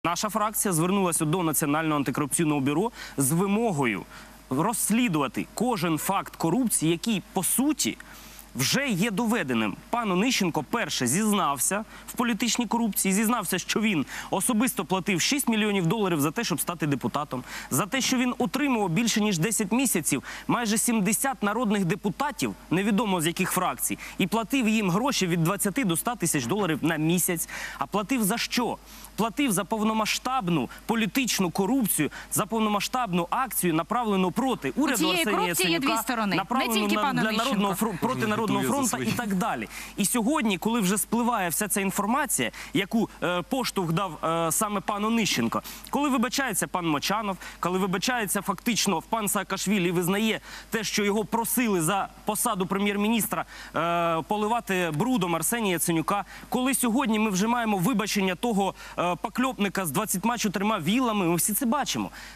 Наша фракція звернулася до Національного антикорупційного бюро з вимогою розслідувати кожен факт корупції, який, по суті, вже є доведеним. Пан Онищенко перше зізнався в політичній корупції, зізнався, що він особисто платив 6 мільйонів доларів за те, щоб стати депутатом, за те, що він отримував більше ніж 10 місяців майже 70 народних депутатів, невідомо з яких фракцій, і платив їм гроші від 20 до 100 тисяч доларів на місяць. А платив за що? Платив за повномасштабну політичну корупцію, за повномасштабну акцію, направлену проти уряду Арсенія Яценюка, направлену проти Народного фронту і так далі. І сьогодні, коли вже спливає вся ця інформація, яку поштовх дав саме пан Онищенко, коли вибачається пан Мочанов, коли вибачається фактично пан Саакашвілі і визнає те, що його просили за посаду прем'єр-міністра поливати брудом Арсенія Яценюка, коли сьогодні ми вже маємо вибачення того покльопника з 24 віллами, ми всі це бачимо.